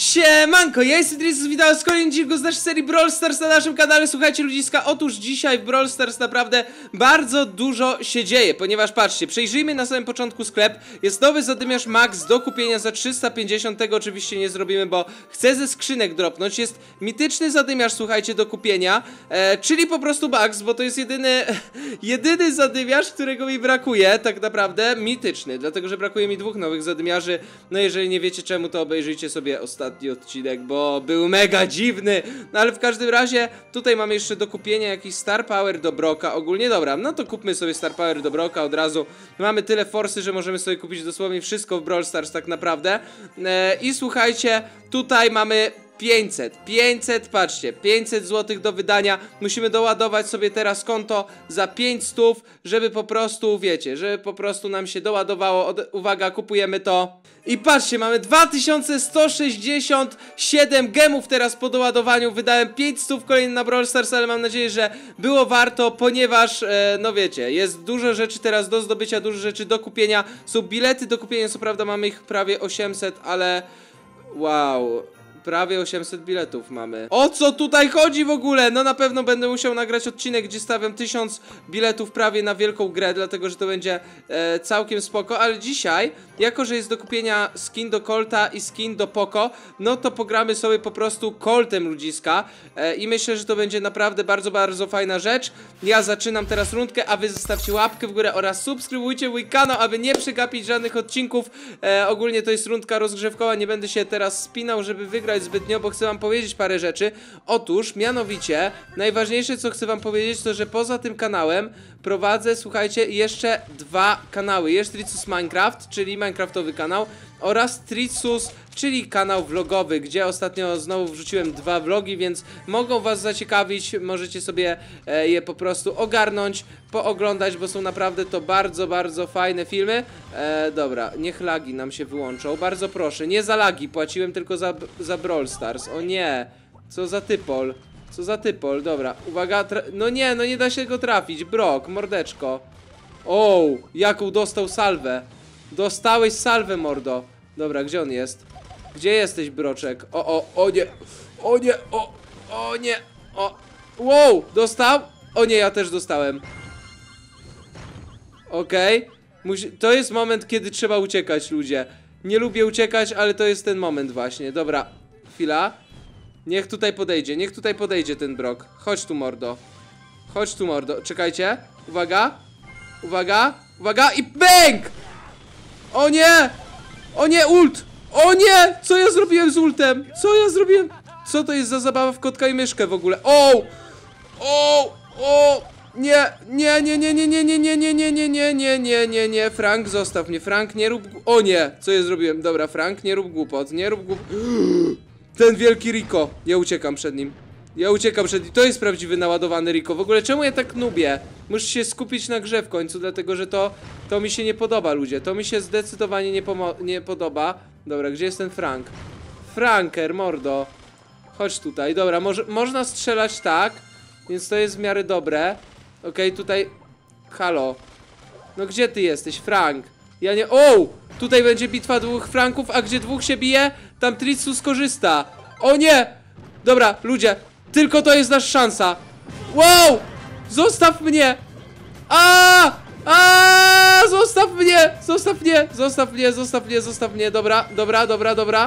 Siemanko, ja jestem Tris, witam z kolejnym odcinku z naszej serii Brawl Stars na naszym kanale. Słuchajcie ludziska, otóż dzisiaj w Brawl Stars naprawdę bardzo dużo się dzieje, ponieważ patrzcie, przejrzyjmy na samym początku sklep. Jest nowy zadymiarz Max do kupienia za 350, tego oczywiście nie zrobimy, bo chcę ze skrzynek dropnąć. Jest mityczny zadymiarz, słuchajcie, do kupienia, czyli po prostu Max, bo to jest jedyny zadymiarz, którego mi brakuje, tak naprawdę, mityczny, dlatego że brakuje mi dwóch nowych zadymiarzy. No jeżeli nie wiecie czemu, to obejrzyjcie sobie ostatni odcinek, bo był mega dziwny. No ale w każdym razie tutaj mamy jeszcze do kupienia jakiś Star Power do Broka. Ogólnie dobra, no to kupmy sobie Star Power do Broka od razu. Mamy tyle forsy, że możemy sobie kupić dosłownie wszystko w Brawl Stars tak naprawdę. I słuchajcie, tutaj mamy 500, patrzcie, 500 zł do wydania. Musimy doładować sobie teraz konto za 500, żeby po prostu, wiecie, żeby po prostu nam się doładowało. Uwaga, kupujemy to. I patrzcie, mamy 2167 gemów teraz po doładowaniu. Wydałem 500 kolejny na Brawl Stars, ale mam nadzieję, że było warto, ponieważ, no wiecie, jest dużo rzeczy teraz do zdobycia, dużo rzeczy do kupienia. Są bilety do kupienia, co prawda mamy ich prawie 800, ale wow, prawie 800 biletów mamy. O co tutaj chodzi w ogóle? No na pewno będę musiał nagrać odcinek, gdzie stawiam 1000 biletów prawie na wielką grę, dlatego że to będzie całkiem spoko, ale dzisiaj, jako że jest do kupienia skin do Colta i skin do Poco, no to pogramy sobie po prostu Coltem ludziska i myślę, że to będzie naprawdę bardzo fajna rzecz. Ja zaczynam teraz rundkę, a wy zostawcie łapkę w górę oraz subskrybujcie mój kanał, aby nie przegapić żadnych odcinków. Ogólnie to jest rundka rozgrzewkowa, nie będę się teraz spinał, żeby wygrać zbytnio, bo chcę wam powiedzieć parę rzeczy. Otóż, mianowicie, najważniejsze co chcę wam powiedzieć, to że poza tym kanałem prowadzę, słuchajcie, jeszcze dwa kanały. Jest Tricus Minecraft, czyli minecraftowy kanał, oraz Tricus, czyli kanał vlogowy, gdzie ostatnio znowu wrzuciłem 2 vlogi, więc mogą was zaciekawić, możecie sobie je po prostu ogarnąć, pooglądać, bo są naprawdę to bardzo fajne filmy. Dobra, niech lagi nam się wyłączą, bardzo proszę, nie za lagi, płaciłem tylko za Brawl Stars, o nie, co za typol. Co za typol, dobra, uwaga, no nie da się go trafić, Brok, mordeczko. O, jaką dostał salwę. Dostałeś salwę, mordo. Dobra, gdzie on jest? Gdzie jesteś, Broczek? O nie, o nie, wow, dostał? O nie, ja też dostałem. Okej, to jest moment, kiedy trzeba uciekać, ludzie. Nie lubię uciekać, ale to jest ten moment właśnie, dobra, chwila. Niech tutaj podejdzie ten Brok. Chodź tu, mordo. Chodź tu, mordo. Czekajcie. Uwaga i BANG! O nie! O nie, ult! O nie! Co ja zrobiłem z ultem? Co ja zrobiłem? Co to jest za zabawa w kotka i myszkę w ogóle? Nie, Frank, zostaw mnie, Frank, nie rób... O nie, co ja zrobiłem? Dobra, Frank, nie rób głupot, Ten wielki Rico, ja uciekam przed nim. To jest prawdziwy naładowany Rico. W ogóle czemu ja tak nubię? Muszę się skupić na grze w końcu, dlatego że to mi się nie podoba, ludzie. To mi się zdecydowanie nie podoba. Dobra, gdzie jest ten Frank? Franker, mordo. Chodź tutaj, dobra, można strzelać tak, więc to jest w miarę dobre. Okej, tutaj... Halo. No gdzie ty jesteś, Frank? Ja nie... O! Tutaj będzie bitwa dwóch Franków, a gdzie dwóch się bije, tam Tricus skorzysta. O nie! Dobra, ludzie, tylko to jest nasza szansa. Wow! Zostaw mnie! Zostaw mnie! Dobra.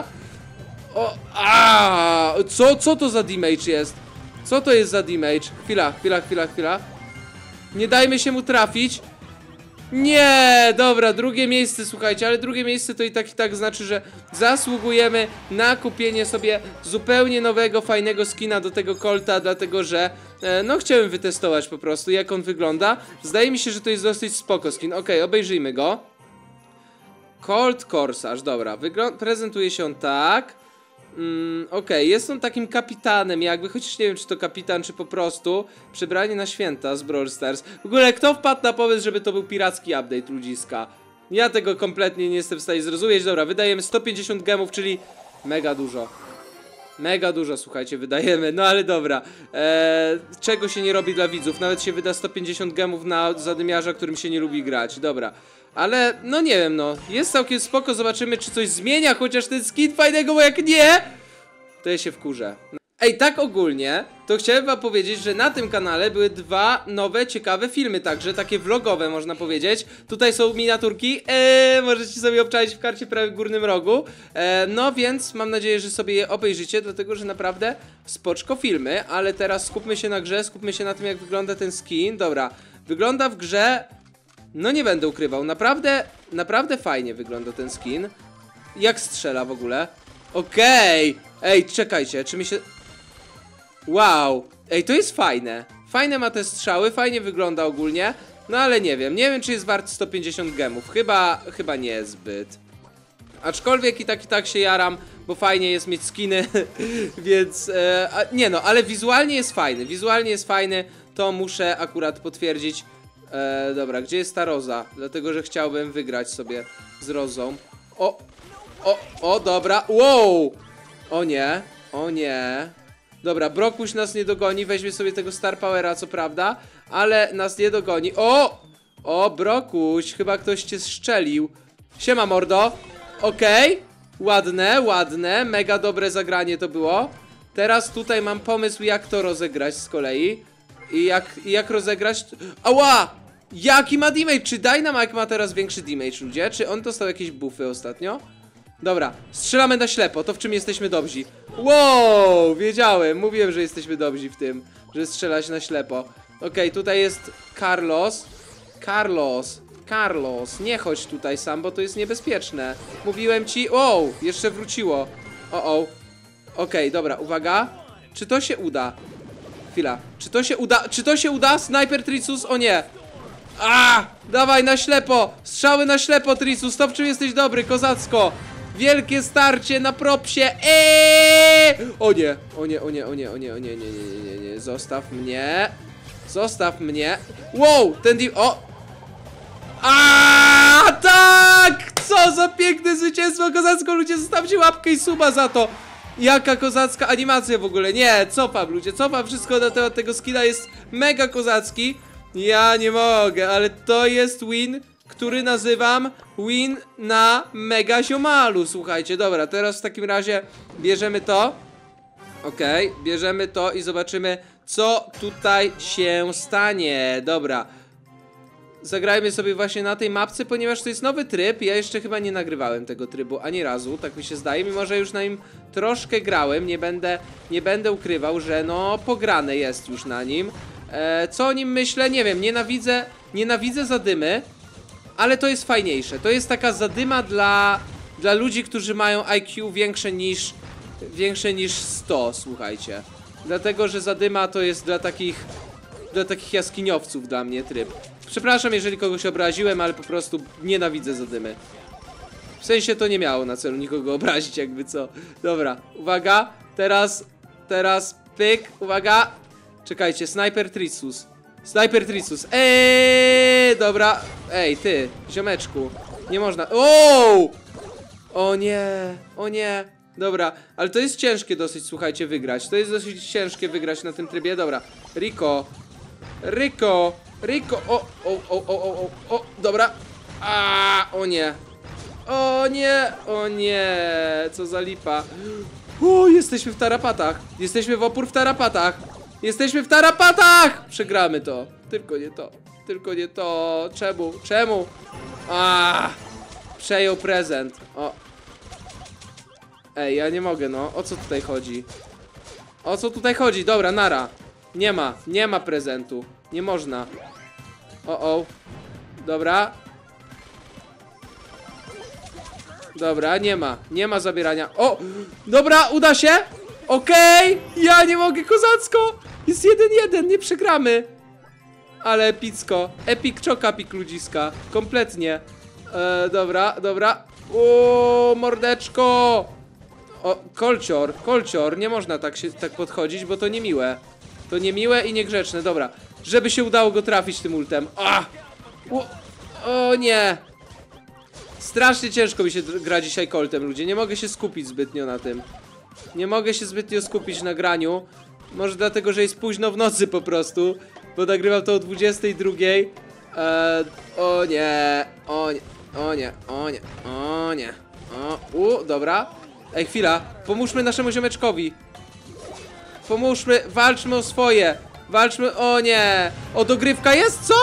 Co to za damage jest? Co to jest za damage? Chwila. Nie dajmy się mu trafić. Nie, dobra, drugie miejsce, słuchajcie, ale drugie miejsce to i tak znaczy, że zasługujemy na kupienie sobie zupełnie nowego, fajnego skina do tego Colta, dlatego że, no chciałem wytestować po prostu, jak on wygląda. Zdaje mi się, że to jest dosyć spoko skin. Okej, obejrzyjmy go. Colt Corsage, dobra, prezentuje się on tak. Okej, jest on takim kapitanem jakby, chociaż nie wiem czy to kapitan, czy po prostu przebranie na święta z Brawl Stars. W ogóle kto wpadł na pomysł, żeby to był piracki update, ludziska? Ja tego kompletnie nie jestem w stanie zrozumieć. Dobra, wydajemy 150 gemów, czyli mega dużo, słuchajcie, wydajemy, no ale dobra. Czego się nie robi dla widzów, nawet się wyda 150 gemów na zadymiarza, którym się nie lubi grać, dobra. Ale, no nie wiem, no, jest całkiem spoko, zobaczymy czy coś zmienia, chociaż ten skin fajnego, bo jak nie, to ja się wkurzę. Ej, tak ogólnie, to chciałem wam powiedzieć, że na tym kanale były dwa nowe, ciekawe filmy, także takie vlogowe można powiedzieć. Tutaj są miniaturki, możecie sobie obczaić w karcie prawie w górnym rogu. No więc mam nadzieję, że sobie je obejrzycie, dlatego że naprawdę spoczko filmy, ale teraz skupmy się na grze, skupmy się na tym, jak wygląda ten skin. Dobra, wygląda w grze, no nie będę ukrywał, naprawdę fajnie wygląda ten skin. Jak strzela w ogóle? Okej, ej, czekajcie, czy mi się... Wow, ej, to jest fajne. Fajne ma te strzały, fajnie wygląda ogólnie. No ale nie wiem czy jest wart 150 gemów. Chyba nie jest zbyt. Aczkolwiek i tak się jaram, bo fajnie jest mieć skiny. Więc, nie no, ale wizualnie jest fajny, to muszę akurat potwierdzić. Dobra, gdzie jest ta Roza? Dlatego, że chciałbym wygrać sobie z Rozą. O, dobra, wow. O nie. Dobra, Brokuś nas nie dogoni, weźmie sobie tego Star Powera, co prawda, ale nas nie dogoni. O, Brokuś, chyba ktoś cię strzelił. Siema, mordo. Okej, ładne, mega dobre zagranie to było. Teraz tutaj mam pomysł, jak to rozegrać z kolei. I jak rozegrać... Ała! Jaki ma damage? Czy Dynamite ma teraz większy damage, ludzie? Czy on dostał jakieś buffy ostatnio? Dobra, strzelamy na ślepo, to w czym jesteśmy dobrzy. Wow, wiedziałem, mówiłem, że jesteśmy dobrzy w tym, że strzelać na ślepo. Okej, tutaj jest Carlos, nie chodź tutaj sam, bo to jest niebezpieczne. Mówiłem ci, wow, jeszcze wróciło. Okej, dobra, uwaga. Czy to się uda? Chwila, czy to się uda? Sniper Tricus, o nie. Dawaj na ślepo, strzały na ślepo, Tricus, to w czym jesteś dobry, kozacko. Wielkie starcie na propsie. O nie. Zostaw mnie. Wow, tak! Co za piękne zwycięstwo, kozacko, ludzie, zostawcie łapkę i suba za to. Jaka kozacka animacja w ogóle. Nie, cofam, ludzie, cofam wszystko na temat tego skina, jest mega kozacki. Ja nie mogę, ale to jest win, który nazywam win na mega ziomalu. Słuchajcie, dobra, teraz w takim razie bierzemy to. Okej, bierzemy to i zobaczymy, co tutaj się stanie. Dobra, zagrajmy sobie właśnie na tej mapce, ponieważ to jest nowy tryb. Ja jeszcze chyba nie nagrywałem tego trybu ani razu, tak mi się zdaje, mimo że już na nim troszkę grałem. Nie będę ukrywał, że no pograne jest już na nim. Co o nim myślę? Nie wiem, nienawidzę zadymy, ale to jest fajniejsze. To jest taka zadyma dla ludzi, którzy mają IQ większe niż 100, słuchajcie. Dlatego, że zadyma to jest dla takich jaskiniowców dla mnie tryb. Przepraszam, jeżeli kogoś obraziłem, ale po prostu nienawidzę zadymy. W sensie to nie miało na celu nikogo obrazić, jakby co. Dobra, uwaga, teraz pyk, uwaga. Czekajcie, Sniper Tricus. Dobra. Ej, ty, ziomeczku. Nie można. O nie. Dobra, ale to jest ciężkie dosyć, słuchajcie, wygrać. To jest dosyć ciężkie wygrać na tym trybie. Dobra, Rico. Dobra. O nie. Co za lipa. Jesteśmy w tarapatach. Jesteśmy w opór w tarapatach. Przegramy to. Tylko nie to. Czemu? Przejął prezent. Ej, ja nie mogę, no. O co tutaj chodzi? Dobra, nara. Nie ma prezentu. Nie można. Dobra, nie ma zabierania. Dobra, uda się. Okej, ja nie mogę, kozacko. Jest 1-1, nie przegramy. Ale epicko. Epic czokapik, ludziska. Kompletnie. Dobra. Mordeczko. Kolcior, nie można tak podchodzić, bo to niemiłe. To niemiłe i niegrzeczne, dobra. Żeby się udało go trafić tym ultem. O nie. Strasznie ciężko mi się gra dzisiaj koltem, ludzie. Nie mogę się skupić zbytnio na tym. Nie mogę się zbytnio skupić na graniu. Może dlatego, że jest późno w nocy po prostu. Bo nagrywam to o 22. Dobra. Ej, chwila, pomóżmy naszemu ziomeczkowi. Pomóżmy, walczmy o swoje. Walczmy, o nie. O, dogrywka jest, co?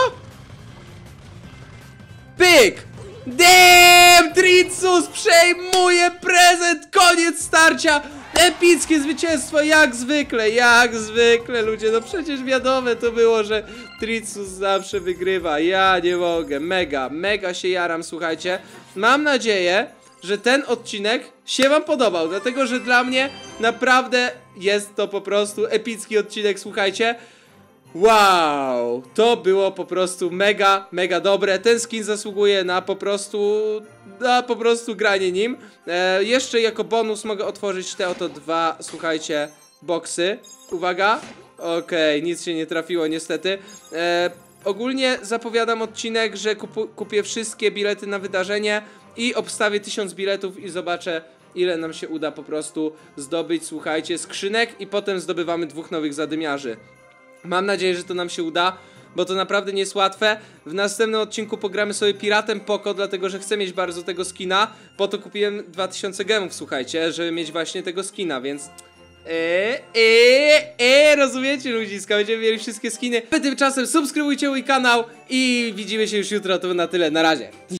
Pyk! Damn! Tritsus przejmuje prezent! Koniec starcia! Epickie zwycięstwo, jak zwykle, ludzie, no przecież wiadome to było, że Tritsus zawsze wygrywa. Ja nie mogę, mega się jaram, słuchajcie. Mam nadzieję, że ten odcinek się wam podobał, dlatego, że dla mnie naprawdę jest to po prostu epicki odcinek, słuchajcie. Wow, to było po prostu mega dobre. Ten skin zasługuje na po prostu granie nim. Jeszcze jako bonus mogę otworzyć te oto dwa, słuchajcie, boksy. Uwaga. Okej, nic się nie trafiło niestety. Ogólnie zapowiadam odcinek, że kupię wszystkie bilety na wydarzenie i obstawię 1000 biletów i zobaczę, ile nam się uda po prostu zdobyć, słuchajcie, skrzynek i potem zdobywamy 2 nowych zadymiarzy. Mam nadzieję, że to nam się uda, bo to naprawdę nie jest łatwe. W następnym odcinku pogramy sobie Piratem Poco, dlatego że chcę mieć bardzo tego skina. Po to kupiłem 2000 gemów, słuchajcie, żeby mieć właśnie tego skina, więc... rozumiecie, ludziska, będziemy mieli wszystkie skiny. Wy tymczasem subskrybujcie mój kanał i widzimy się już jutro, to na tyle, na razie.